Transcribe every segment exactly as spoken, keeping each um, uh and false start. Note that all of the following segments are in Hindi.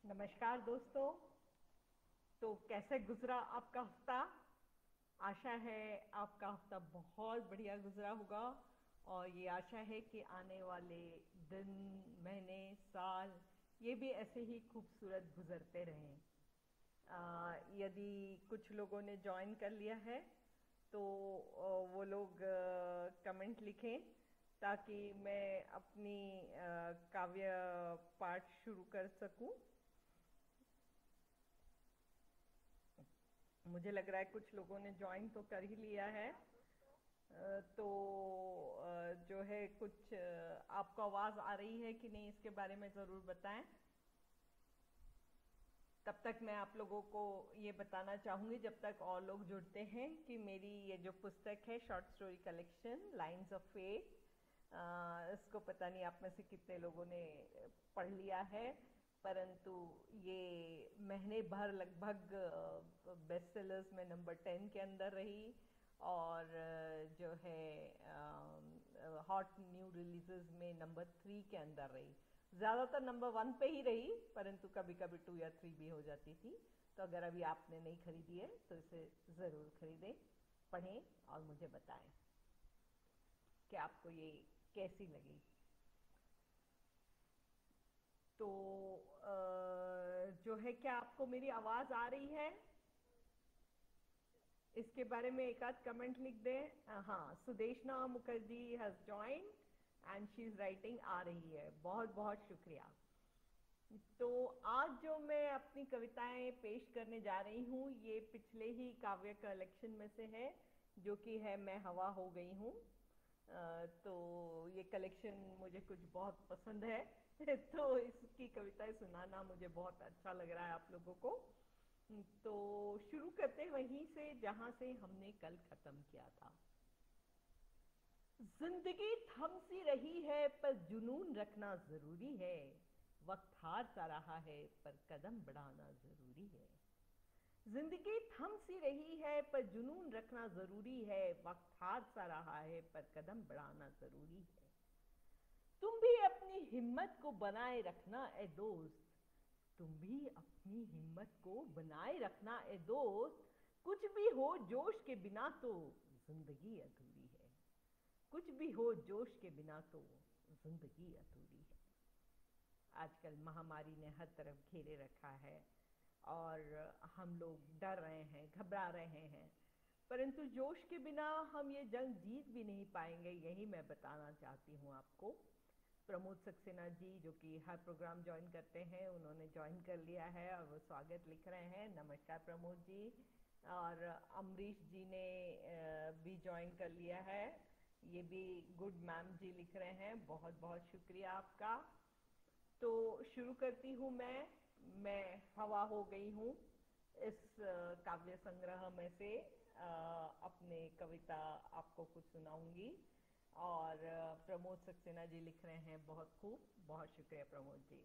नमस्कार दोस्तों। तो कैसे गुजरा आपका हफ्ता? आशा है आपका हफ्ता बहुत बढ़िया गुजरा होगा और ये आशा है कि आने वाले दिन, महीने, साल ये भी ऐसे ही खूबसूरत गुजरते रहें। आ, यदि कुछ लोगों ने ज्वाइन कर लिया है तो आ, वो लोग कमेंट लिखें ताकि मैं अपनी आ, काव्य पाठ शुरू कर सकूं। मुझे लग रहा है कुछ लोगों ने ज्वाइन तो कर ही लिया है। अ, तो अ, जो है कुछ अ, आपको आवाज़ आ रही है कि नहीं इसके बारे में ज़रूर बताएं। तब तक मैं आप लोगों को ये बताना चाहूँगी जब तक और लोग जुड़ते हैं कि मेरी ये जो पुस्तक है short story collection lines of faith, इसको पता नहीं आप में से कितने लोगों ने पढ़ लिया है, परंतु ये महीने भर लगभग बेस्ट सेलर्स में नंबर टेन के अंदर रही और अ, जो है हॉट न्यू रिलीजेस में नंबर थ्री के अंदर रही। ज़्यादातर नंबर वन पे ही रही, परंतु कभी कभी टू या थ्री भी हो जाती थी। तो अगर अभी आपने नहीं खरीदी है तो इसे ज़रूर खरीदें, पढ़ें और मुझे बताएं कि आपको ये कैसी लगी। तो अ, जो है, क्या आपको मेरी आवाज़ आ रही है? इसके बारे में एक आध कमेंट लिख दें। अ, हाँ, Sudeshna Mukherjee has join and she is writing आ रही है। बहुत बहुत शुक्रिया। तो आज जो मैं अपनी कविताएं पेश करने जा रही हूँ ये पिछले ही काव्य कलेक्शन में से है, जो कि है मैं हवा हो गई हूँ। अ, तो ये कलेक्शन मुझे कुछ बहुत पसंद है तो इसकी कविताएं सुनाना मुझे बहुत अच्छा लग रहा है आप लोगों को। तो शुरू करते हैं वहीं से जहां से हमने कल खत्म किया था। जिंदगी थम सी रही है पर जुनून रखना जरूरी है। वक्त हार सा रहा है पर कदम बढ़ाना जरूरी है। जिंदगी थम सी रही है पर जुनून रखना जरूरी है। वक्त हार सा रहा है पर कदम बढ़ाना जरूरी है। तुम भी अपनी हिम्मत को बनाए रखना ए दोस्त। तुम भी अपनी हिम्मत को बनाए रखना ए दोस्त। कुछ भी हो जोश के बिना तो जिंदगी अधूरी है। कुछ भी हो जोश के बिना तो जिंदगी अधूरी है। आजकल महामारी ने हर तरफ घेरे रखा है और हम लोग डर रहे हैं, घबरा रहे हैं, परंतु जोश के बिना हम ये जंग जीत भी नहीं पाएंगे, यही मैं बताना चाहती हूँ आपको। प्रमोद सक्सेना जी जो कि हर प्रोग्राम ज्वाइन करते हैं, उन्होंने ज्वाइन कर लिया है और वो स्वागत लिख रहे हैं। नमस्कार प्रमोद जी। और अमरीश जी ने भी ज्वाइन कर लिया है, ये भी गुड मैम जी लिख रहे हैं, बहुत बहुत शुक्रिया आपका। तो शुरू करती हूँ मैं मैं हवा हो गई हूँ इस काव्य संग्रह में से अ, अपने कविता आपको कुछ सुनाऊंगी। और प्रमोद सक्सेना जी लिख रहे हैं, बहुत खूब, बहुत शुक्रिया प्रमोद जी।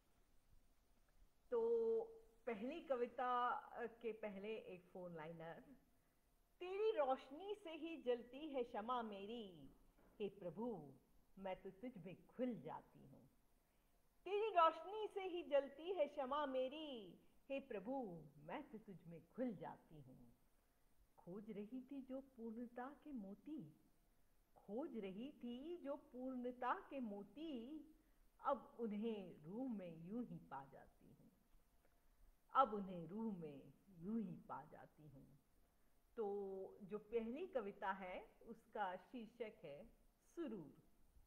तो पहली कविता के पहले एक फोन लाइनर। तेरी रोशनी से ही जलती है शमा मेरी, हे प्रभु मैं तो तुझ में खुल जाती हूँ। तेरी रोशनी से ही जलती है शमा मेरी, हे प्रभु मैं तो तुझ में खुल जाती हूँ। खोज रही थी जो पूर्णता के मोती, खोज रही थी जो पूर्णता के मोती, अब उन्हें रूह में यूं ही पा जाती हूँ। अब उन्हें रूह में यूं ही पा जाती हूँ। तो जो पहली कविता है उसका शीर्षक है सुरूर।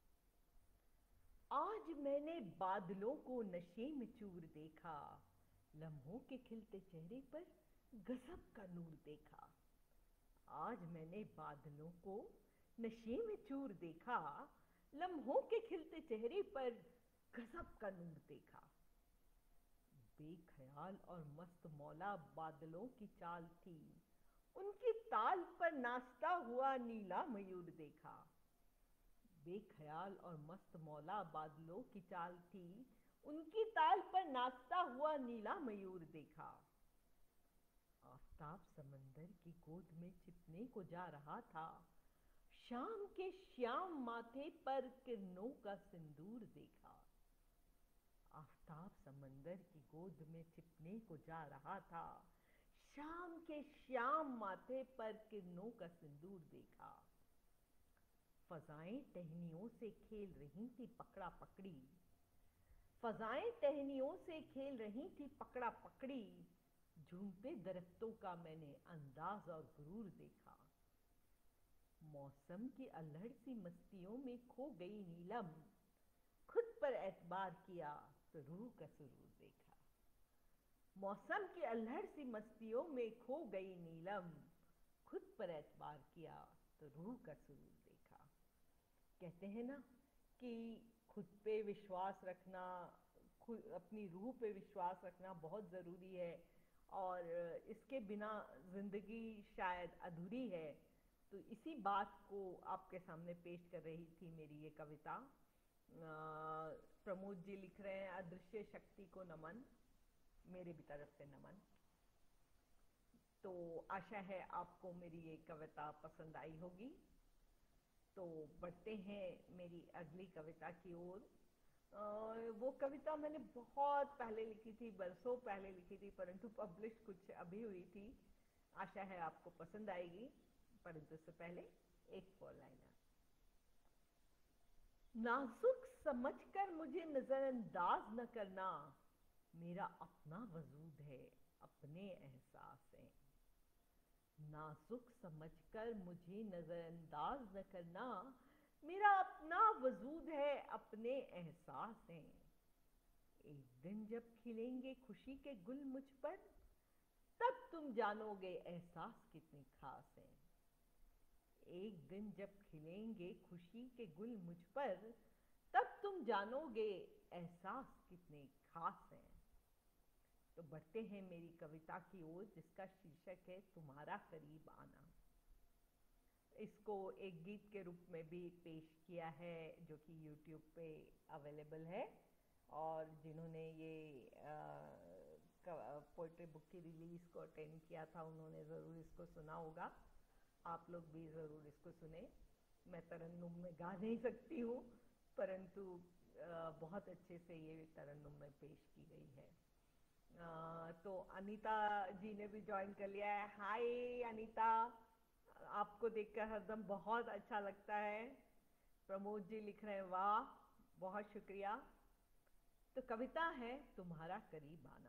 आज मैंने बादलों को नशे में चूर देखा, लम्हों के खिलते चेहरे पर गजब का नूर देखा। आज मैंने बादलों को नशे में चूर देखा, लम्हों के खिलते चेहरे पर गजब का नूर देखा। बेख्याल और मस्त मौला बादलों की चाल थी, उनकी ताल पर नाचता हुआ नीला मयूर देखा। बेख्याल और मस्त मौला बादलों की चाल थी, उनकी ताल पर नाचता हुआ नीला मयूर देखा। आफताब समंदर की गोद में छिपने को जा रहा था, शाम के श्याम माथे पर किरणों का सिंदूर देखा। आफताब समंदर की गोद में छिपने को जा रहा था। शाम के श्याम माथे पर किरणों का सिंदूर देखा। फजाएं टहनियों से खेल रही थी पकड़ा पकड़ी। फजाएं टहनियों से खेल रही थी पकड़ा पकड़ी। झूमते दरख्तों का मैंने अंदाज और गुरूर देखा। मौसम की अल्हड़ सी मस्तियों में खो गई नीलम। खुद पर एतबार किया तो रूह का सुरूर देखा। मौसम की अल्हड़ सी मस्तियों में खो गई नीलम। खुद पर एतबार किया तो रूह का सुरूर देखा। कहते हैं ना कि खुद पे विश्वास रखना, खुद अपनी रूह पे विश्वास रखना बहुत ज़रूरी है और इसके बिना ज़िंदगी शायद अधूरी है। तो इसी बात को आपके सामने पेश कर रही थी मेरी ये कविता। प्रमोद जी लिख रहे हैं, अदृश्य शक्ति को नमन, मेरे भी तरफ से नमन। तो आशा है आपको मेरी ये कविता पसंद आई होगी। तो बढ़ते हैं मेरी अगली कविता की ओर। वो कविता मैंने बहुत पहले लिखी थी, बरसों पहले लिखी थी, परंतु पब्लिश कुछ अभी हुई थी। आशा है आपको पसंद आएगी, परंतु उससे पहले एक फोर लाइनर। नाजुक समझकर मुझे नजरअंदाज न करना, मेरा अपना वजूद है अपने एहसास है। नाजुक समझकर मुझे नजरअंदाज न करना, मेरा अपना वजूद है अपने एहसास है। एक दिन जब खिलेंगे खुशी के गुल मुझ पर, तब तुम जानोगे एहसास कितने खास हैं। एक दिन जब खिलेंगे खुशी के गुल मुझ पर, तब तुम जानोगे एहसास कितने खास हैं। तो बढ़ते हैं मेरी कविता की ओर, जिसका शीर्षक है तुम्हारा करीब आना। इसको एक गीत के रूप में भी पेश किया है, जो कि यूट्यूब पे अवेलेबल है। और जिन्होंने ये पोइट्री बुक की रिलीज को अटेंड किया था, उन्होंने ज़रूर इसको सुना होगा। आप लोग भी ज़रूर इसको सुने। मैं तरन्नुम में गा नहीं सकती हूँ, परंतु बहुत अच्छे से ये तरन्नुम में पेश की गई है। आ, तो अनीता जी ने भी ज्वाइन कर लिया है। हाय अनीता, आपको देखकर हरदम बहुत अच्छा लगता है। प्रमोद जी लिख रहे हैं, वाह बहुत शुक्रिया। तो कविता है तुम्हारा करीब आना।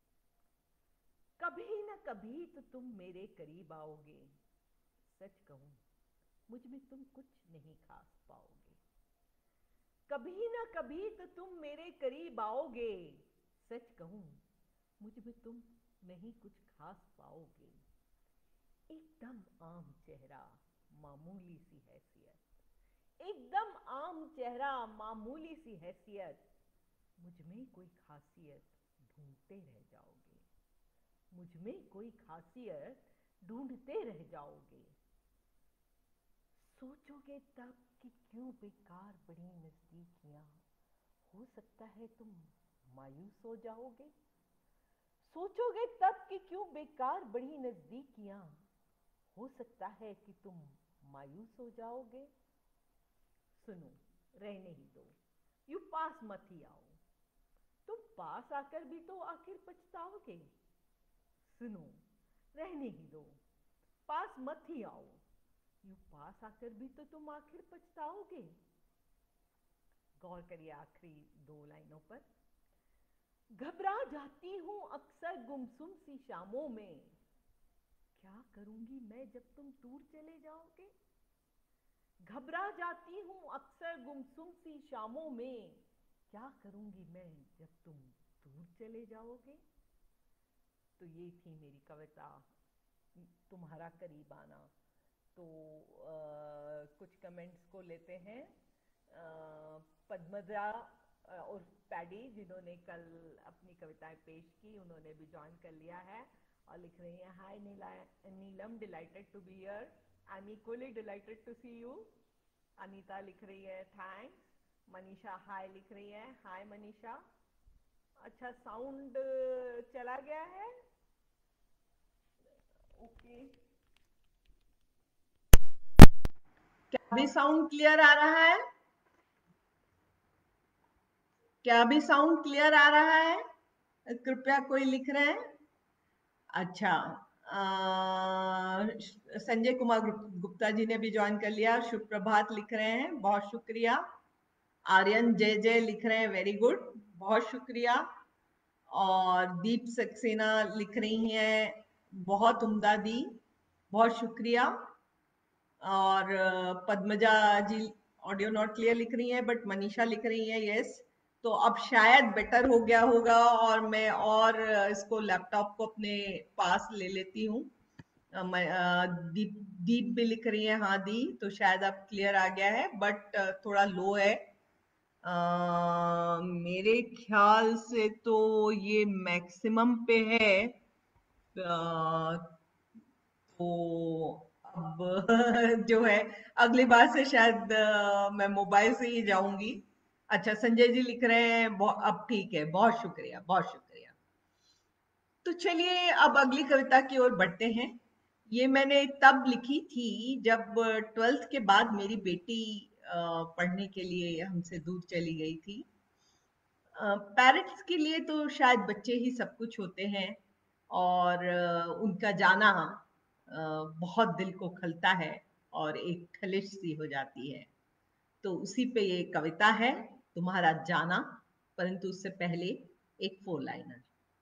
कभी न कभी तो तुम मेरे करीब आओगे, सच कहूं मुझ में तुम कुछ नहीं खास पाओगे। कभी न कभी तो तुम मेरे करीब आओगे, सच कहूं मुझ में तुम नहीं कुछ खास पाओगे। एकदम आम चेहरा मामूली सी हैसियत, एकदम आम चेहरा मामूली सी हैसियत, मुझ में कोई खासियत ढूंढते रह जाओगे। मुझ में कोई खासियत ढूंढते रह जाओगे। सोचोगे तब कि क्यों बेकार बड़ी नजदीकियां, हो सकता है तुम मायूस हो जाओगे। सोचोगे तब कि क्यों बेकार बड़ी नजदीकियां, हो सकता है कि तुम मायूस हो जाओगे। सुनो रहने ही दो, यू पास मत ही आओ, तुम पास आकर भी तो आखिर पछताओगे। सुनो रहने ही दो, पास मत ही आओ, यू पास आकर भी तो तुम आखिर पछताओगे। गौर करिए आखिरी दो लाइनों पर। घबरा जाती हूं अक्सर गुमसुम सी शामों में, क्या करूंगी मैं जब तुम दूर चले जाओगे। घबरा जाती हूं अक्सर गुमसुम सी शामों में, क्या करूंगी मैं जब तुम दूर चले जाओगे। तो ये थी मेरी कविता तुम्हारा करीब आना। तो आ, कुछ कमेंट्स को लेते हैं। पद्मजा और पैडी, जिन्होंने कल अपनी कविताएं पेश की, उन्होंने भी ज्वाइन कर लिया है और लिख रही हैं, hi Neelam, delighted to be here, I am equally delighted to see you. Anita लिख रही है थैंक्स। मनीषा हाय लिख रही है, हाय मनीषा। अच्छा साउंड चला गया है, ओके। क्या अभी साउंड क्लियर आ रहा है? क्या अभी साउंड क्लियर आ रहा है? कृपया कोई लिख रहे हैं? अच्छा, अ, संजय कुमार गुप्ता जी ने भी ज्वाइन कर लिया। शुभ प्रभात लिख रहे हैं, बहुत शुक्रिया। आर्यन जय जय लिख रहे हैं, वेरी गुड, बहुत शुक्रिया। और दीप सक्सेना लिख रही हैं, बहुत उम्दा दी, बहुत शुक्रिया। और Padmaja ji audio not clear लिख रही हैं, बट मनीषा लिख रही हैं यस। तो अब शायद बेटर हो गया होगा, और मैं और इसको लैपटॉप को अपने पास ले लेती हूँ। दीप दीप भी लिख रही है, हाँ दी, तो शायद अब क्लियर आ गया है, बट थोड़ा लो है। Uh, मेरे ख्याल से तो ये मैक्सिमम पे है। uh, तो अब जो है अगली बार से शायद uh, मैं मोबाइल से ही जाऊंगी। अच्छा, संजय जी लिख रहे हैं अब ठीक है, बहुत शुक्रिया, बहुत शुक्रिया। तो चलिए अब अगली कविता की ओर बढ़ते हैं। ये मैंने तब लिखी थी जब ट्वेल्थ के बाद मेरी बेटी पढ़ने के लिए हमसे दूर चली गई थी। पेरेंट्स के लिए तो शायद बच्चे ही सब कुछ होते हैं, और उनका जाना बहुत दिल को खलता है और एक खलिश सी हो जाती है। तो उसी पे ये कविता है, तुम्हारा जाना। परंतु उससे पहले एक फोर लाइनर।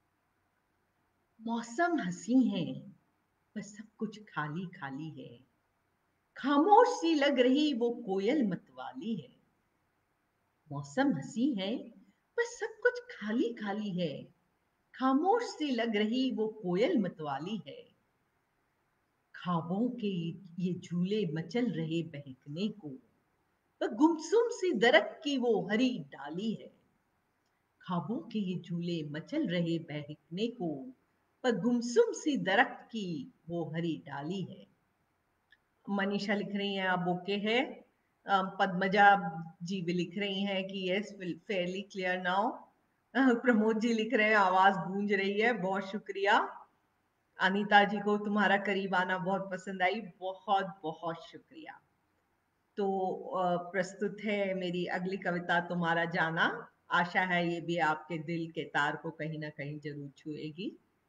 मौसम हंसी है पर सब कुछ खाली खाली है, खामोश सी लग रही वो कोयल मतवाली है। मौसम हंसी है पर सब कुछ खाली खाली है, खामोश सी लग रही वो कोयल मतवाली है। ख्वाबों के ये झूले मचल रहे बहकने को, पर गुमसुम सी दरख्त की वो हरी डाली है। ख्वाबों के ये झूले मचल रहे बहकने को, पर गुमसुम सी दरख्त की वो हरी डाली है। मनीषा लिख रही हैं अब ओके है। पद्मजा जी भी लिख रही हैं कि yes fairly clear now. Pramod ji लिख रहे हैं आवाज गूंज रही है, बहुत शुक्रिया। अनीता जी को तुम्हारा करीब आना बहुत पसंद आई, बहुत बहुत शुक्रिया। तो प्रस्तुत है मेरी अगली कविता, तुम्हारा जाना। आशा है ये भी आपके दिल के तार को कहीं ना कहीं जरूर छुएगी।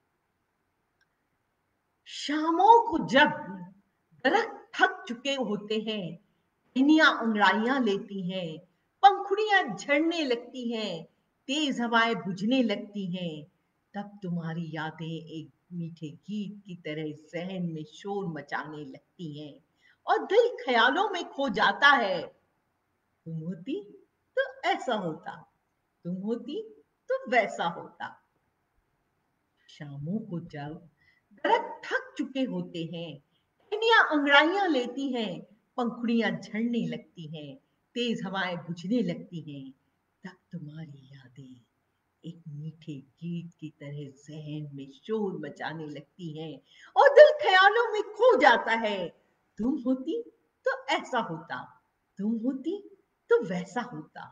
शामों को जब दरख्त थक चुके होते हैं, टहनियां अंगड़ाइयां लेती हैं, पंखुड़ियां झड़ने लगती हैं, तेज हवाएं बुझने लगती हैं, तब तुम्हारी यादें एक मीठे गीत की तरह जहन में शोर मचाने लगती हैं, और दिल ख्यालों में खो जाता है। तुम होती तो ऐसा होता, तुम होती तो वैसा होता। शामों को जब दरख्त थक चुके होते हैं, टहनियां अंगड़ाइयां लेती हैं, पंखुड़ियां झड़ने लगती हैं, तेज हवाएं बुझने लगती हैं, तब तुम्हारी यादें एक मीठे गीत की तरह जहन में शोर मचाने लगती हैं, और दिल ख्यालों में खो जाता है। तुम होती तो ऐसा होता, तुम होती तो वैसा होता।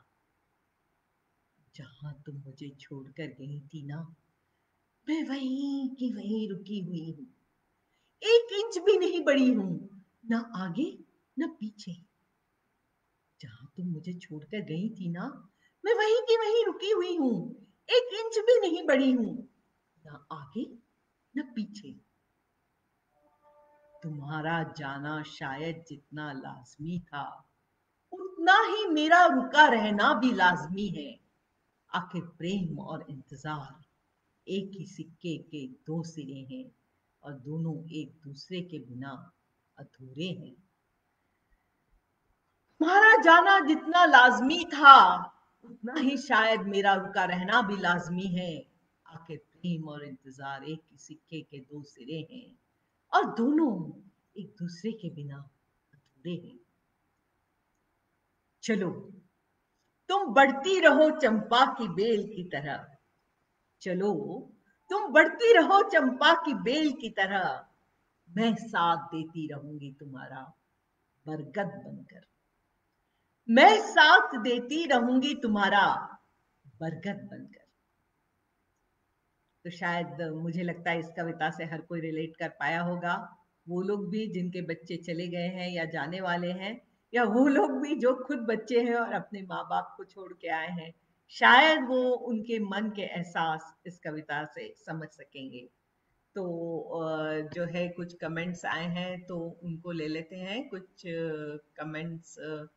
जहां तुम मुझे छोड़कर गई थी ना, मैं वहीं की वहीं रुकी हुई हूँ, एक इंच भी नहीं बढ़ी हूं, ना आगे ना पीछे। जहां तुम मुझे छोड़कर गई थी ना, मैं वहीं की वहीं रुकी हुई हूँ, एक इंच भी नहीं बढ़ी हूं, ना आगे ना पीछे। तुम्हारा जाना शायद जितना लाजमी था, उतना ही मेरा रुका रहना भी लाजमी है। आखिर प्रेम और इंतजार एक ही सिक्के के दो सिरे हैं, और दोनों एक दूसरे के बिना अधूरे हैं। तुम्हारा जाना जितना लाजमी था, उतना ही शायद मेरा रुका रहना भी लाजमी है। आखिर प्रेम और इंतजार एक ही सिक्के के दो सिरे हैं, और दोनों एक दूसरे के बिना अधूरे हैं। चलो तुम बढ़ती रहो चंपा की बेल की तरह, चलो तुम बढ़ती रहो चंपा की बेल की तरह, मैं साथ देती रहूंगी तुम्हारा बरगद बनकर। मैं साथ देती रहूंगी तुम्हारा बरगद बनकर। तो शायद मुझे लगता है इस कविता से हर कोई रिलेट कर पाया होगा, वो लोग भी जिनके बच्चे चले गए हैं या जाने वाले हैं, या वो लोग भी जो खुद बच्चे हैं और अपने माँ बाप को छोड़ के आए हैं। शायद वो उनके मन के एहसास इस कविता से समझ सकेंगे। तो जो है कुछ कमेंट्स आए हैं तो उनको ले लेते हैं। कुछ कमेंट्स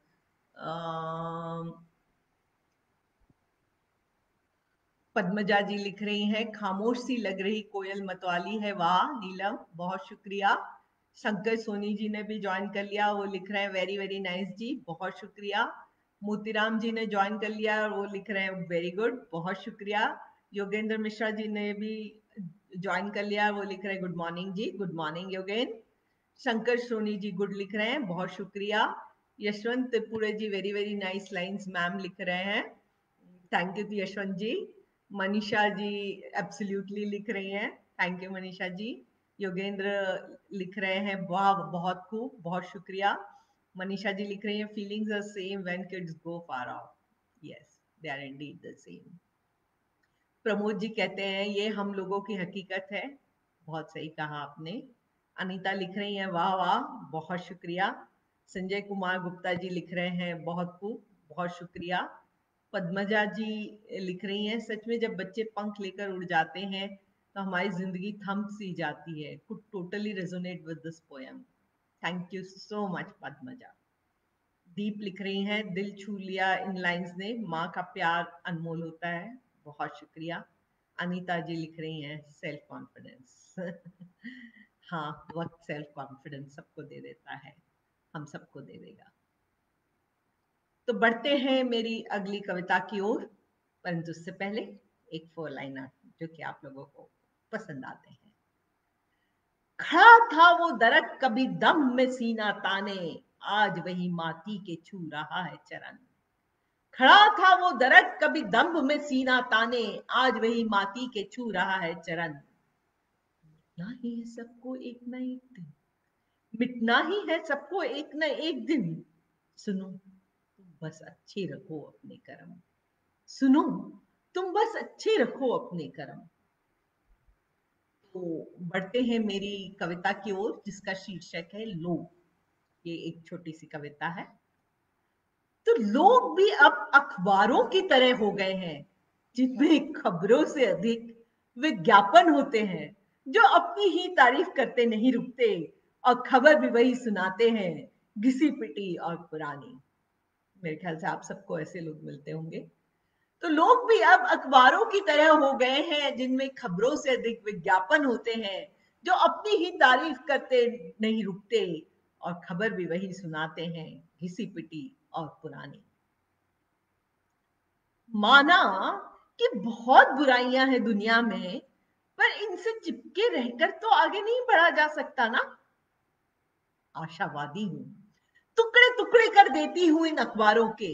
पद्मजा जी लिख रही हैं, खामोश सी लग रही कोयल मतवाली है, वाह नीलम, बहुत शुक्रिया। शंकर सोनी जी ने भी ज्वाइन कर लिया, वो लिख रहे हैं वेरी वेरी नाइस जी, बहुत शुक्रिया। मोतीराम जी ने ज्वाइन कर लिया, वो लिख रहे हैं वेरी गुड, बहुत शुक्रिया। योगेंद्र मिश्रा जी ने भी ज्वाइन कर लिया, वो लिख रहे हैं good morning ji, good morning Yogendra. Shankar Soni ji good लिख रहे हैं, बहुत शुक्रिया। Yashwant Tripure ji very very nice lines ma'am लिख रहे हैं, thank you Yashwant ji. Manisha ji absolutely लिख रही हैं, थैंक यू मनीषा जी। योगेंद्र लिख रहे हैं वाह बहुत खूब, बहुत शुक्रिया। मनीषा जी लिख रही हैं feelings are same when kids go far off, yes they are indeed the same. Pramod ji कहते हैं ये हम लोगों की हकीकत है, बहुत सही कहा आपने। अनीता लिख रही हैं वाह वाह, बहुत शुक्रिया। संजय कुमार गुप्ता जी लिख रहे हैं बहुत खूब, बहुत शुक्रिया। पद्मजा जी लिख रही हैं सच में जब बच्चे पंख लेकर उड़ जाते हैं तो हमारी जिंदगी थम सी जाती है, could totally resonate with this poem, thank you so much Padmaja. Deep लिख रही हैं दिल छू लिया इन लाइंस ने, माँ का प्यार अनमोल होता है, बहुत शुक्रिया। अनीता जी लिख रही हैं सेल्फ कॉन्फिडेंस हाँ वक्त सेल्फ कॉन्फिडेंस सबको दे देता है, हम सबको दे देगा। तो बढ़ते हैं मेरी अगली कविता की ओर, परंतु उससे पहले एक फोर लाइनर जो कि आप लोगों को पसंद आते हैं। खड़ा था वो दरख्त कभी दम में सीना ताने, आज वही माटी के छू रहा है चरण। खड़ा था वो दरख्त कभी दम्भ में सीना ताने, आज वही माटी के छू रहा है चरण। मिटना ही है सबको एक न एक दिन, मिटना ही है सबको एक न एक दिन, सुनो तुम बस अच्छे रखो अपने कर्म, सुनो तुम बस अच्छे रखो अपने कर्म। तो बढ़ते हैं मेरी कविता की ओर जिसका शीर्षक है लोग। ये एक छोटी सी कविता है। तो लोग भी अब अखबारों की तरह हो गए हैं जिनमें खबरों से अधिक विज्ञापन होते हैं, जो अपनी ही तारीफ करते नहीं रुकते और खबर भी वही सुनाते हैं, घिसी पिटी और पुरानी। मेरे ख्याल से आप सबको ऐसे लोग मिलते होंगे। तो लोग भी अब अखबारों की तरह हो गए हैं जिनमें खबरों से अधिक विज्ञापन होते हैं, जो अपनी ही तारीफ करते नहीं रुकते और खबर भी वही सुनाते हैं, घिसी पिटी और पुरानी। माना कि बहुत बुराइयां हैं दुनिया में, पर इनसे चिपके रहकर तो आगे नहीं बढ़ा जा सकता ना। आशावादी हूं, टुकड़े टुकड़े कर देती हूं इन अखबारों के,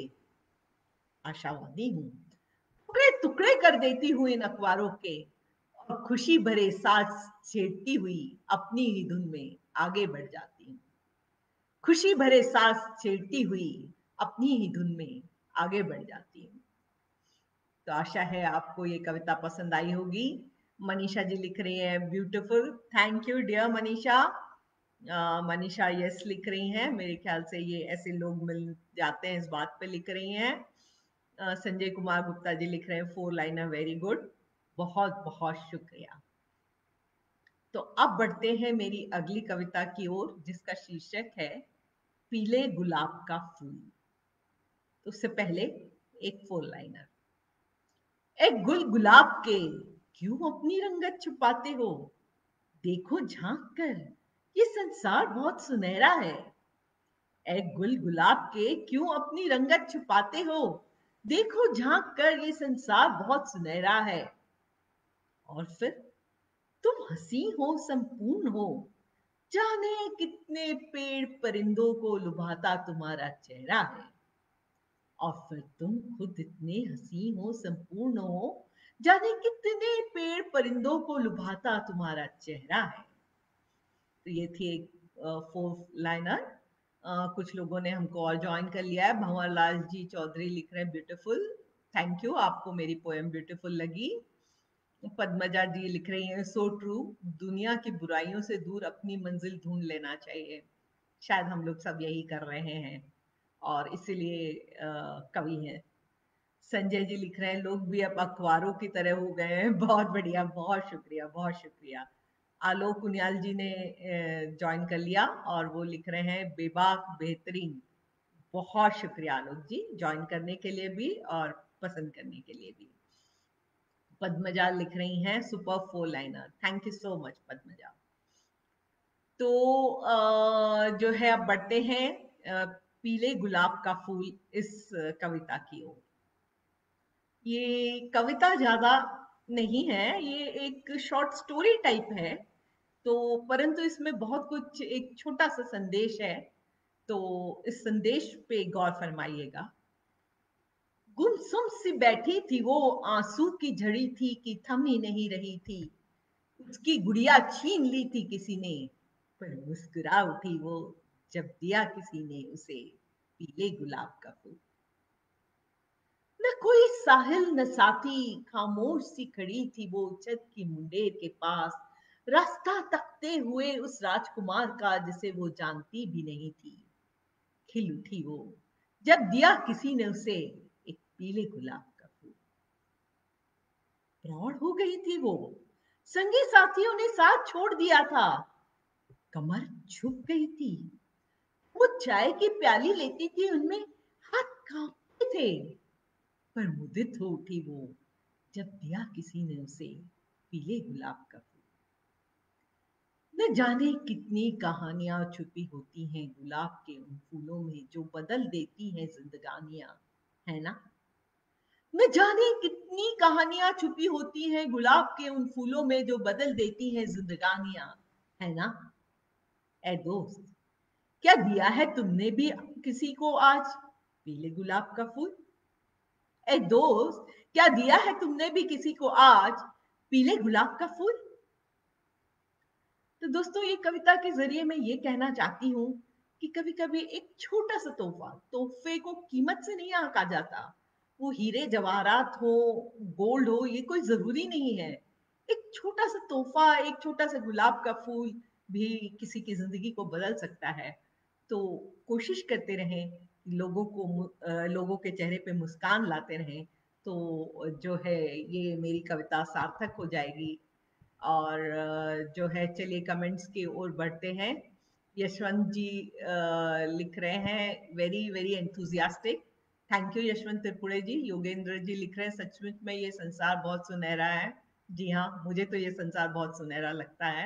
आशावादी हूं, टुकड़े टुकड़े कर देती हूं इन अखबारों के, और खुशी भरे सांस छेड़ती हुई अपनी ही धुन में आगे बढ़ जाती हूं, खुशी भरे सांस छेड़ती हुई अपनी ही धुन में आगे बढ़ जाती हूं। तो आशा है आपको ये कविता पसंद आई होगी। मनीषा जी लिख रही है beautiful, thank you dear Manisha. Manisha yes लिख रही हैं, मेरे ख्याल से ये ऐसे लोग मिल जाते हैं इस बात पे लिख रही हैं। uh, संजय कुमार गुप्ता जी लिख रहे हैं फोर लाइनर वेरी गुड, बहुत बहुत शुक्रिया। तो अब बढ़ते हैं मेरी अगली कविता की ओर जिसका शीर्षक है पीले गुलाब का फूल। तो उससे पहले एक फोर लाइनर। ए गुल गुलाब के क्यों अपनी रंगत छुपाते हो, देखो झांक कर ये संसार बहुत सुनहरा है। ए गुल गुलाब के क्यों अपनी रंगत छुपाते हो, देखो झांक कर ये संसार बहुत सुनहरा है। और फिर तुम हंसी हो संपूर्ण हो, जाने कितने पेड़ परिंदों को लुभाता तुम्हारा चेहरा है। और फिर तुम खुद इतने हसीन हो संपूर्ण हो, जाने कितने पेड़ परिंदों को लुभाता तुम्हारा चेहरा है। तो ये थी एक फोर्थ लाइनर। कुछ लोगों ने हमको और ज्वाइन कर लिया है। भंवर लाल जी चौधरी लिख रहे हैं ब्यूटीफुल, थैंक यू, आपको मेरी पोएम ब्यूटीफुल लगी। पद्मजा जी लिख रही हैं सो ट्रू, दुनिया की बुराइयों से दूर अपनी मंजिल ढूंढ लेना चाहिए। शायद हम लोग सब यही कर रहे हैं और इसीलिए कवि हैं। संजय जी लिख रहे हैं लोग भी अब अखबारों की तरह हो गए हैं। बहुत बढ़िया, बहुत शुक्रिया, बहुत शुक्रिया। आलोक कुनियाल जी ने ज्वाइन कर लिया और वो लिख रहे हैं बेबाक बेहतरीन। बहुत शुक्रिया आलोक जी, ज्वाइन करने के लिए भी और पसंद करने के लिए भी। पद्मजा लिख रही हैं super four liner, thank you so much Padmaja. तो जो है अब बढ़ते हैं पीले गुलाब का फूल इस कविता की ओर। ये कविता ज्यादा नहीं है, ये एक शॉर्ट स्टोरी टाइप है, तो परंतु इसमें बहुत कुछ, एक छोटा सा संदेश है, तो इस संदेश पे गौर फरमाइएगा। गुमसुम सी बैठी थी वो, आंसू की झड़ी थी कि थम ही नहीं रही थी। उसकी गुड़िया छीन ली थी किसी ने, पर मुस्कुरा उठी वो जब दिया किसी ने उसे पीले गुलाब का फूल। न कोई साहिल न साथी, खामोश सी खड़ी थी वो छत की मुंडेर के पास, रास्ता तकते हुए उस राजकुमार का जिसे वो जानती भी नहीं थी। खिल उठी वो जब दिया किसी ने उसे एक पीले गुलाब का फूल। प्रौढ़ हो गई थी वो, संगी साथियों ने साथ छोड़ दिया था, कमर झुक गई थी। वो चाय की प्याली लेती थी, उनमें हाथ कांपते थे, पर मुदित हो उठी वो जब दिया किसी ने उसे पीले गुलाब का फूल। न जाने कितनी कहानियां छुपी होती हैं गुलाब के उन फूलों में जो बदल देती हैं जिंदगानियां, है ना। न जाने कितनी कहानियां छुपी होती हैं गुलाब के उन फूलों में जो बदल देती हैं जिंदगानियां, है ना। ऐ दोस्त, क्या दिया है तुमने भी किसी को आज पीले गुलाब का फूल? ए दोस्त, क्या दिया है तुमने भी किसी को आज पीले गुलाब का फूल? तो दोस्तों, ये कविता के जरिए मैं ये कहना चाहती हूँ कि कभी कभी एक छोटा सा तोहफा, तोहफे को कीमत से नहीं आंका जाता। वो हीरे जवाहरात हो, गोल्ड हो, ये कोई जरूरी नहीं है। एक छोटा सा तोहफा, एक छोटा सा गुलाब का फूल भी किसी की जिंदगी को बदल सकता है। तो कोशिश करते रहें, लोगों को लोगों के चेहरे पे मुस्कान लाते रहें, तो जो है ये मेरी कविता सार्थक हो जाएगी। और जो है चलिए कमेंट्स की ओर बढ़ते हैं। यशवंत जी लिख रहे हैं very very enthusiastic, thank you Yashwant Tripure ji. Yogendra ji लिख रहे हैं सचमुच में ये संसार बहुत सुनहरा है। जी हाँ, मुझे तो ये संसार बहुत सुनहरा लगता है।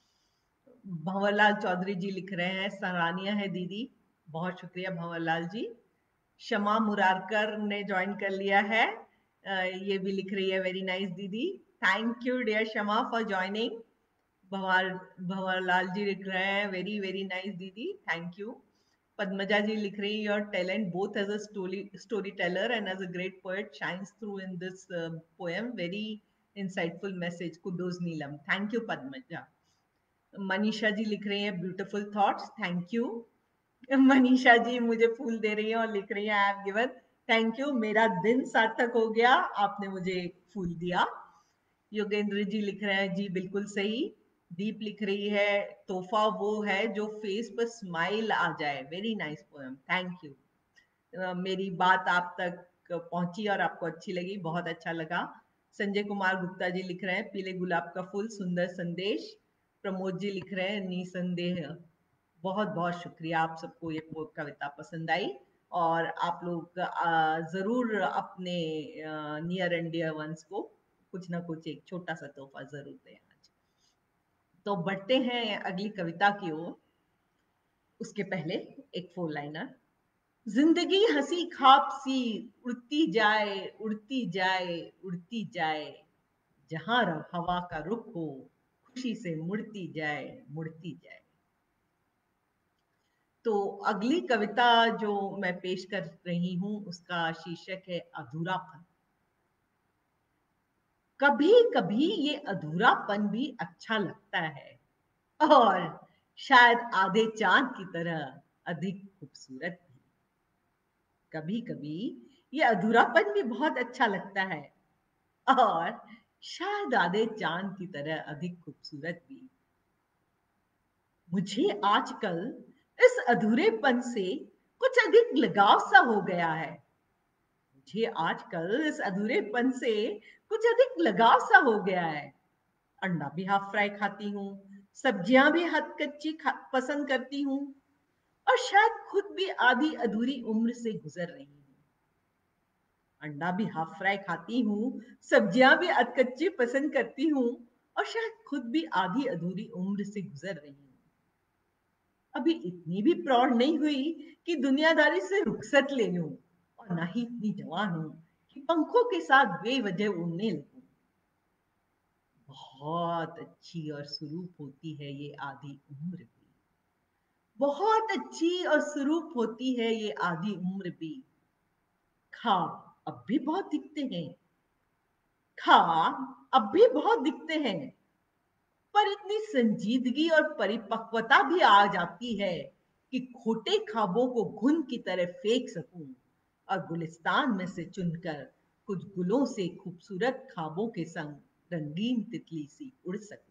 भंवरलाल चौधरी जी लिख रहे हैं सराहनीय है दीदी, बहुत शुक्रिया भंवरलाल जी। शमा मुरारकर ने ज्वाइन कर लिया है, ये भी लिख रही है very nice didi, thank you dear Shama for joining. Bhanwar Bhanwarlal ji लिख रहे हैं very very nice didi, thank you. Padmaja ji लिख रही है your talent both as a story story teller and as a great poet shines through in this poem, very insightful message, kudos Neelam, thank you Padmaja. Manisha ji लिख रही हैं beautiful thoughts, thank you. Manisha ji मुझे फूल दे रही हैं और लिख रही हैं I have given, thank you, मेरा दिन सार्थक हो गया, आपने मुझे फूल दिया। योगेंद्र जी लिख रहे हैं जी बिल्कुल सही। दीप लिख रही है तोहफा वो है जो फेस पर स्माइल आ जाए, very nice poem, thank you. मेरी बात आप तक पहुंची और आपको अच्छी लगी, बहुत अच्छा लगा। संजय कुमार गुप्ता जी लिख रहे हैं पीले गुलाब का फूल, सुंदर संदेश। प्रमोद जी लिख रहे हैं निसंदेह, बहुत बहुत शुक्रिया, आप सबको ये कविता पसंद आई और आप लोग जरूर अपने नियर एंड डियर वंस को कुछ ना कुछ एक छोटा सा तोहफा जरूर दें आज। तो बढ़ते हैं अगली कविता की ओर, उसके पहले एक फोर लाइनर। जिंदगी हंसी खाप सी उड़ती जाए उड़ती जाए उड़ती जाए, जहां हवा का रुख हो खुशी से मुड़ती जाए मुड़ती जाए। तो अगली कविता जो मैं पेश कर रही हूं उसका शीर्षक है अधूरापन। कभी कभी ये अधूरापन भी अच्छा लगता है और शायद आधे चांद की तरह अधिक खूबसूरत भी। कभी कभी ये अधूरापन भी बहुत अच्छा लगता है और शायद आधे चांद की तरह अधिक खूबसूरत भी। मुझे आजकल इस अधूरेपन से कुछ अधिक लगाव सा हो गया है। मुझे आजकल इस अधूरेपन से कुछ अधिक लगाव सा हो गया है। अंडा भी हाफ फ्राई खाती हूँ, सब्जियां भी हद कच्ची पसंद करती हूँ, और शायद खुद भी आधी अधूरी उम्र से गुजर रही हूँ। अंडा भी हाफ फ्राई खाती हूँ, सब्जियां भी अध कच्ची पसंद करती हूँ, और शायद खुद भी आधी अधूरी उम्र से गुजर रही हूँ। अभी इतनी भी प्रौढ़ नहीं हुई कि दुनियादारी से रुखसत ले लूं, और ना ही इतनी जवान हूं कि पंखों के साथ बेवजह उड़ने लगूं। बहुत अच्छी और सुरूप होती है ये आधी उम्र भी, बहुत अच्छी और सुरूप होती है ये आधी उम्र भी। ख्वाब अब भी बहुत दिखते हैं, ख्वाब अब भी बहुत दिखते हैं, पर इतनी संजीदगी और परिपक्वता भी आ जाती है कि खोटे ख्वाबों को घुन की तरह फेंक सकूं, और गुलिस्तान में से चुनकर कुछ गुलों से खूबसूरत ख्वाबों के संग रंगीन तितली सी उड़ सकूं।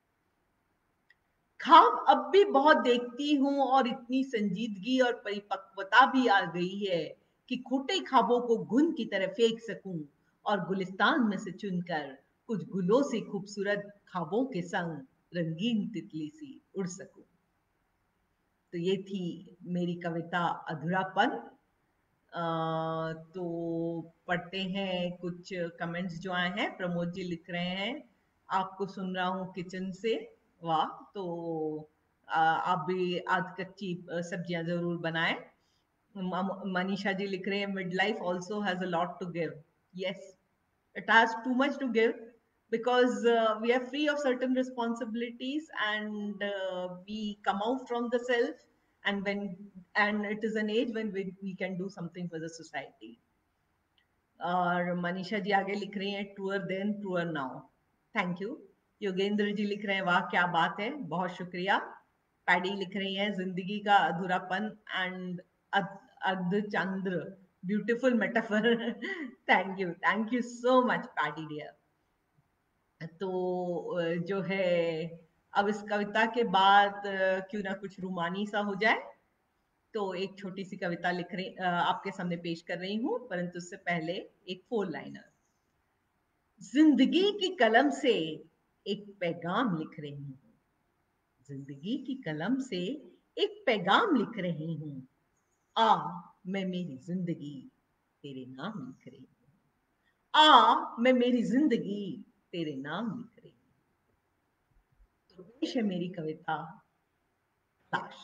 ख्वाब अब भी बहुत देखती हूँ, और इतनी संजीदगी और परिपक्वता भी आ गई है कि खोटे ख्वाबों को घुन की तरह फेंक सकूं, और गुलिस्तान में से चुनकर कुछ गुलों से खूबसूरत ख्वाबों के संग रंगीन तितली सी उड़ सकूं। तो ये थी मेरी कविता अधूरापन। अ, तो पढ़ते हैं कुछ कमेंट्स जो आए हैं। प्रमोद जी लिख रहे हैं, आपको सुन रहा हूँ किचन से। वाह! तो आ, आप भी आध कच्ची सब्जियां जरूर बनाएं। मनीषा जी लिख रहे हैं, mid life also has a lot to give. Yes, it has too much to give, because uh, we are free of certain responsibilities, and uh, we come out from the self, and when and it is an age when we, we can do something for the society. और मनीषा जी आगे लिख रही हैं, truer than truer now. Thank you. Yogendra ji लिख रहे हैं, वाह क्या बात है, बहुत शुक्रिया। पैडी लिख रही हैं, जिंदगी का अधूरापन एंड अर्धचंद्र, beautiful metaphor. Thank you, thank you so much Paddy dear. तो जो है, अब इस कविता के बाद क्यों ना कुछ रूमानी सा हो जाए। तो एक छोटी सी कविता लिख रही आपके सामने पेश कर रही हूँ, परंतु उससे पहले एक फोर लाइनर। जिंदगी की कलम से एक पैगाम लिख रही हूँ, जिंदगी की कलम से एक पैगाम लिख रही हूँ। आ मैं मेरी जिंदगी तेरे नाम लिख रही हूँ, आ मैं मेरी जिंदगी तेरे नाम लिख रही हूँ। तो पेश है मेरी कविता तलाश।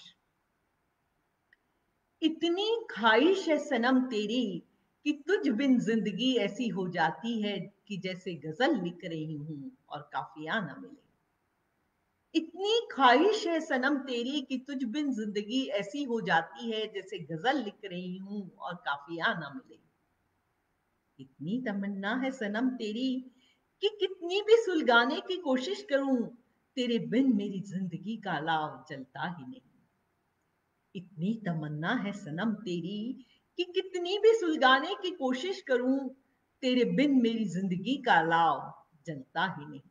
इतनी ख्वाहिश है सनम तेरी कि तुझ बिन जिंदगी ऐसी हो जाती है कि जैसे गजल लिख रही हूं और काफिया ना मिले। इतनी ख्वाहिश है सनम तेरी कि तुझ बिन जिंदगी ऐसी हो जाती है जैसे गजल लिख रही हूं और काफिया ना मिले। इतनी तमन्ना है सनम तेरी कि कितनी भी सुलगाने की कोशिश करूं, तेरे बिन मेरी जिंदगी का अलाव जलता ही नहीं। इतनी तमन्ना है सनम तेरी कि कितनी भी सुलगाने की कोशिश करूं, तेरे बिन मेरी जिंदगी का अलाव जलता ही नहीं।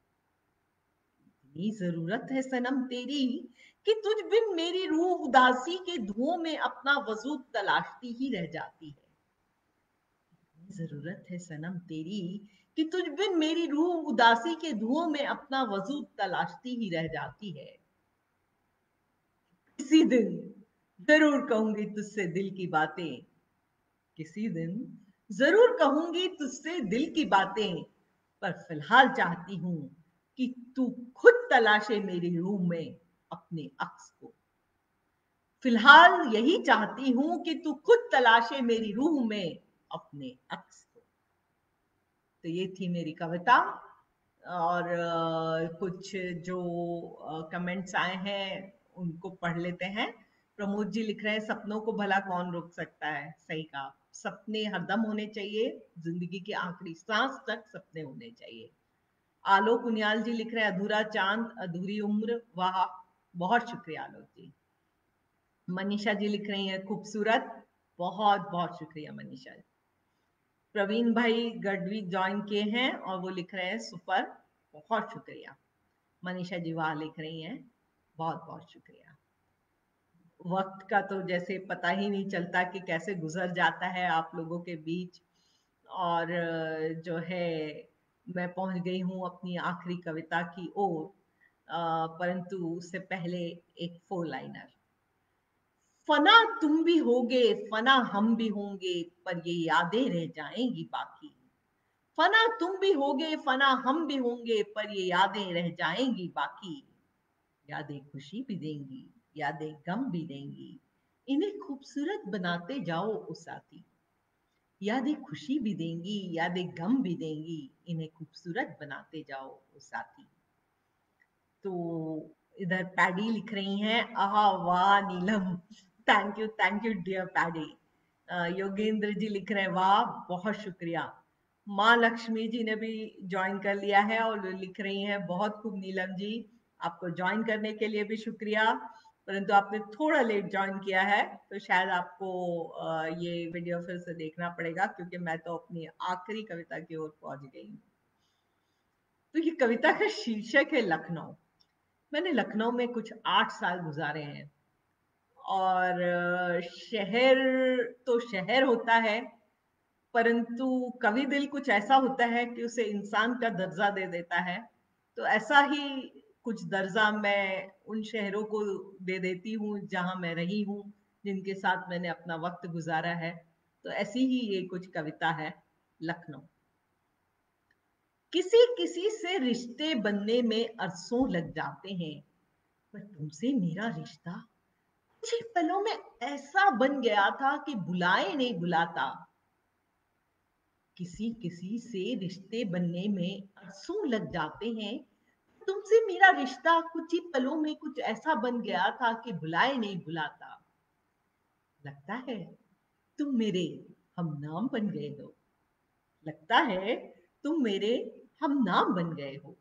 इतनी जरूरत है सनम तेरी कि तुझ बिन मेरी रूह उदासी के धुओं में अपना वजूद तलाशती ही रह जाती है। इतनी जरूरत है सनम तेरी कि तुझ बिन मेरी रूह उदासी के धुओं में अपना वजूद तलाशती ही रह जाती है। किसी दिन जरूर कहूंगी तुझसे दिल की बातें, किसी दिन जरूर कहूंगी तुझसे दिल की बातें, पर फिलहाल चाहती हूं कि तू खुद तलाशे मेरी रूह में अपने अक्स को। फिलहाल यही चाहती हूं कि तू खुद तलाशे मेरी रूह में अपने अक्स को। तो ये थी मेरी कविता। और uh, कुछ जो कमेंट्स uh, आए हैं उनको पढ़ लेते हैं। प्रमोद जी लिख रहे हैं, सपनों को भला कौन रोक सकता है। सही कहा, सपने हरदम होने चाहिए, जिंदगी के आखिरी सांस तक सपने होने चाहिए। आलोक उनियाल जी लिख रहे हैं, अधूरा चांद अधूरी उम्र। वाह, बहुत शुक्रिया आलोक जी। मनीषा जी लिख रही हैं, खूबसूरत। बहुत बहुत शुक्रिया मनीषा जी। प्रवीण भाई गढ़वी ज्वाइन किए हैं और वो लिख रहे हैं, सुपर, बहुत शुक्रिया। मनीषा जी वाह लिख रही हैं, बहुत बहुत शुक्रिया। वक्त का तो जैसे पता ही नहीं चलता कि कैसे गुजर जाता है आप लोगों के बीच। और अ, जो है मैं पहुंच गई हूँ अपनी आखिरी कविता की ओर। अ, परंतु उससे पहले एक फोर लाइनर। फना तुम भी होगे, फना हम भी होंगे, पर ये यादें रह जाएंगी बाकी। फना तुम भी होगे, फना हम भी होंगे, पर ये यादें रह जाएंगी बाकी। यादें खुशी भी देंगी, यादें गम भी देंगी, इन्हें खूबसूरत बनाते जाओ ओ साथी। यादें खुशी भी देंगी, यादें गम भी देंगी, इन्हें खूबसूरत बनाते जाओ ओ साथी। तो इधर पैडी लिख रही हैं, आहा वाह Neelam, thank you thank you dear Paddy. Yogendra ji लिख रहे हैं, वाह बहुत शुक्रिया। माँ लक्ष्मी जी ने भी ज्वाइन कर लिया है और लिख रही हैं, बहुत खूब नीलम जी, आपको ज्वाइन करने के लिए भी शुक्रिया, परंतु आपने थोड़ा लेट ज्वाइन किया है, तो शायद आपको अ, ये वीडियो फिर से देखना पड़ेगा, क्योंकि मैं तो अपनी आखिरी कविता की ओर पहुंच गई हूँ। तो ये कविता का शीर्षक है लखनऊ। मैंने लखनऊ में कुछ आठ साल गुजारे हैं, और अ, शहर तो शहर होता है, परंतु कवि दिल कुछ ऐसा होता है कि उसे इंसान का दर्जा दे देता है। तो ऐसा ही कुछ दर्जा मैं उन शहरों को दे देती हूँ जहां मैं रही हूँ, जिनके साथ मैंने अपना वक्त गुजारा है। तो ऐसी ही ये कुछ कविता है, लखनऊ। किसी किसी से रिश्ते बनने में अरसों लग जाते हैं, पर तुमसे मेरा रिश्ता कुछ ही पलों में ऐसा बन गया था कि बुलाए नहीं बुलाता। किसी किसी से रिश्ते बनने में अरसों लग जाते हैं, तुमसे मेरा रिश्ता कुछ ही पलों में कुछ ऐसा बन गया था कि बुलाए नहीं बुलाता। लगता है तुम मेरे हम नाम बन गए हो, लगता है तुम मेरे हम नाम बन गए हो।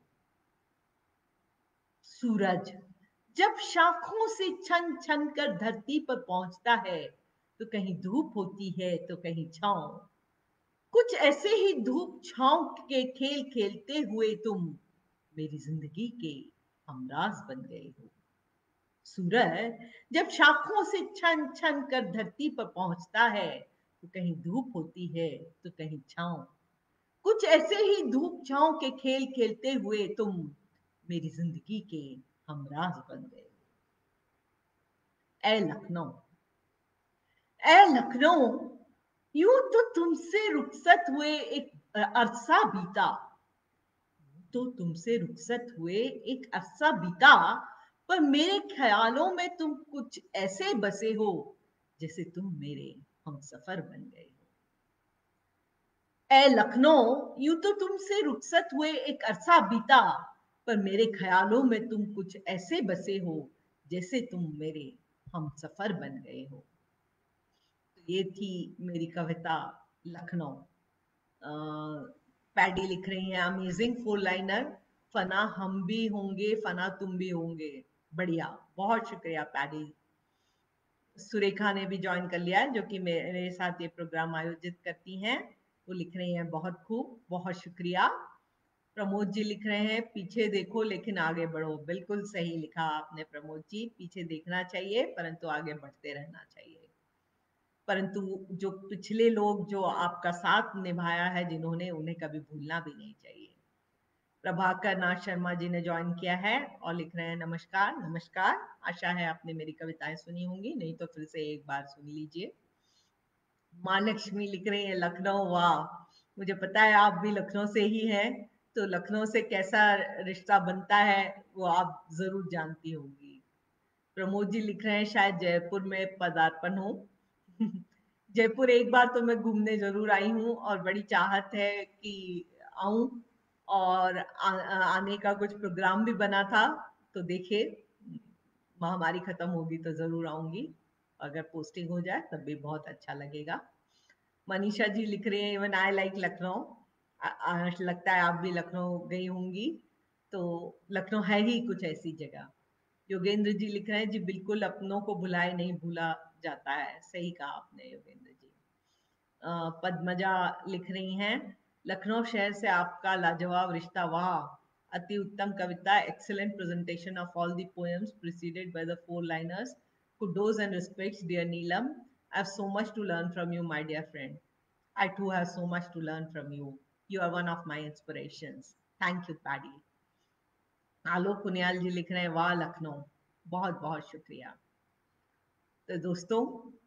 सूरज जब शाखों से छन छन कर धरती पर पहुंचता है, तो कहीं धूप होती है तो कहीं छांव। कुछ ऐसे ही धूप छांव के खेल खेलते हुए तुम मेरी जिंदगी के हमराज बन गए हो। सूरज जब शाखों से छन छन कर धरती पर पहुंचता है, तो कहीं धूप होती है तो कहीं छांव। कुछ ऐसे ही धूप छांव के खेल खेलते हुए तुम मेरी जिंदगी के हमराज बन गए। ए लखनऊ, ए लखनऊ, यूं तो तुमसे रुखसत हुए एक अरसा बीता, तो तुमसे रुखसत हुए एक अरसा बीता, पर मेरे ख्यालों में तुम कुछ ऐसे बसे हो जैसे तुम मेरे हम सफर बन गए हो। ए लखनऊ, यूं तो तुमसे रुखसत हुए एक अरसा बीता, पर मेरे ख्यालों में तुम कुछ ऐसे बसे हो जैसे तुम मेरे हम सफर बन गए हो। तो ये थी मेरी कविता लखनऊ। पैडी लिख रही हैं, अमेजिंग फोर लाइनर। फना हम भी होंगे, फना तुम भी होंगे। बढ़िया, बहुत शुक्रिया पैडी। सुरेखा ने भी ज्वाइन कर लिया है, जो कि मेरे साथ ये प्रोग्राम आयोजित करती हैं। वो लिख रही हैं, बहुत खूब, बहुत शुक्रिया। प्रमोद जी लिख रहे हैं, पीछे देखो लेकिन आगे बढ़ो। बिल्कुल सही लिखा आपने प्रमोद जी, पीछे देखना चाहिए परंतु आगे बढ़ते रहना चाहिए। परंतु जो पिछले लोग जो आपका साथ निभाया है जिन्होंने, उन्हें कभी भूलना भी नहीं चाहिए। प्रभाकर नाथ शर्मा जी ने ज्वाइन किया है और लिख रहे हैं, नमस्कार नमस्कार। आशा है आपने मेरी कविताएं सुनी होंगी, नहीं तो फिर से एक बार सुन लीजिए। माँ लक्ष्मी लिख रही है, लखनऊ, वाह, मुझे पता है आप भी लखनऊ से ही हैं, तो लखनऊ से कैसा रिश्ता बनता है वो आप जरूर जानती होंगी। प्रमोद जी लिख रहे हैं, शायद जयपुर में पदार्पण हो। जयपुर एक बार तो मैं घूमने जरूर आई हूँ और बड़ी चाहत है कि आऊं, और आ, आने का कुछ प्रोग्राम भी बना था। तो देखिए, महामारी खत्म होगी तो जरूर आऊंगी, अगर पोस्टिंग हो जाए तब भी बहुत अच्छा लगेगा। मनीषा जी लिख रही हैं, इवन आई लाइक लखनऊ। लगता है आप भी लखनऊ गई होंगी, तो लखनऊ है ही कुछ ऐसी जगह। योगेंद्र जी लिख रहे हैं, जी बिल्कुल, अपनों को भुलाए नहीं भूला जाता है। सही कहा आपने योगेंद्र जी। अ, पद्मजा लिख रही हैं, लखनऊ शहर से आपका लाजवाब रिश्ता, वाह, अति उत्तम कविता, excellent presentation of all the poems preceded by the four liners, kudos and respects dear Neelam, I have so much to learn from you my dear friend. I too have so much to learn from you. You are one of my inspirations. Thank you, Paddy. Alok Puniyal ji लिख रहे हैं, वाह लखनऊ, बहुत बहुत शुक्रिया। तो दोस्तों,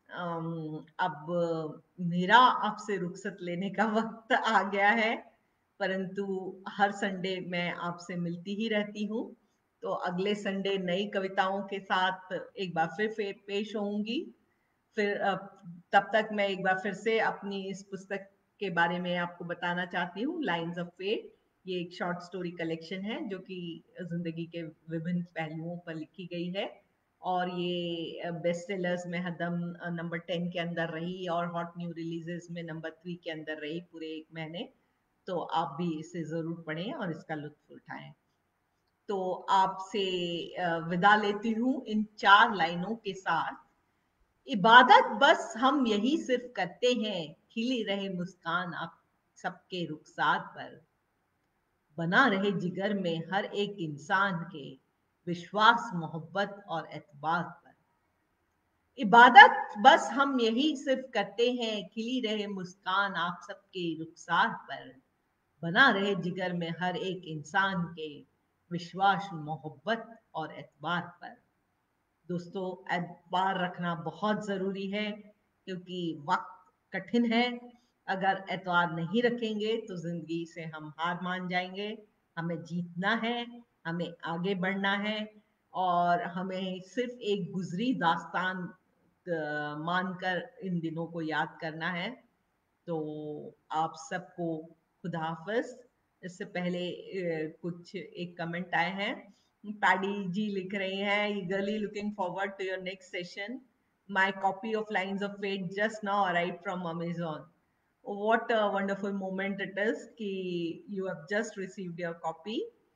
अब मेरा आपसे रुखसत लेने का वक्त आ गया है, परंतु हर संडे मैं आपसे मिलती ही रहती हूँ। तो अगले संडे नई कविताओं के साथ एक बार फिर पेश होंगी। फिर तब तक मैं एक बार फिर से अपनी इस पुस्तक के बारे में आपको बताना चाहती हूँ, लाइन्स ऑफ फेट। ये एक शॉर्ट स्टोरी कलेक्शन है जो कि जिंदगी के विभिन्न पहलुओं पर लिखी गई है, और ये बेस्ट सेलर्स में हदम नंबर टेन के अंदर रही और हॉट न्यू रिलीजेस में नंबर थ्री के अंदर रही पूरे एक महीने। तो आप भी इसे जरूर पढ़ें और इसका लुत्फ उठाएं। तो आपसे विदा लेती हूँ इन चार लाइनों के साथ। इबादत बस हम यही सिर्फ करते हैं, खिली रहे मुस्कान आप सबके रुखसार पर, बना रहे जिगर में हर एक इंसान के विश्वास, मोहब्बत और एतबार पर। इबादत बस हम यही सिर्फ करते हैं, खिली रहे मुस्कान आप सबके रुखसार पर, बना रहे जिगर में हर एक इंसान के विश्वास, मोहब्बत और एतबार पर। दोस्तों, एतबार रखना बहुत जरूरी है, क्योंकि वक्त कठिन है। अगर एतबार नहीं रखेंगे तो जिंदगी से हम हार मान जाएंगे। हमें जीतना है, हमें आगे बढ़ना है, और हमें सिर्फ एक गुजरी दास्तान मानकर इन दिनों को याद करना है। तो आप सबको खुदा हाफिज। इससे पहले कुछ एक कमेंट आए हैं। पैडी जी लिख रही हैं, eagerly looking forward to your next session. My copy of Lines of Fate just now arrived from Amazon. What a wonderful moment it is कि you have just received your copy,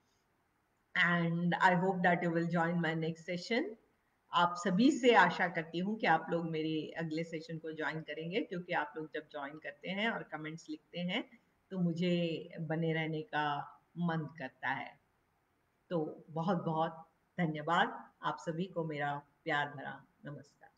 and I hope that you will join my next session. आप सभी से आशा करती हूँ कि आप लोग मेरे अगले सेशन को ज्वाइन करेंगे, क्योंकि आप लोग जब ज्वाइन करते हैं और कमेंट्स लिखते हैं तो मुझे बने रहने का मन करता है। तो बहुत बहुत धन्यवाद। आप सभी को मेरा प्यार भरा नमस्कार।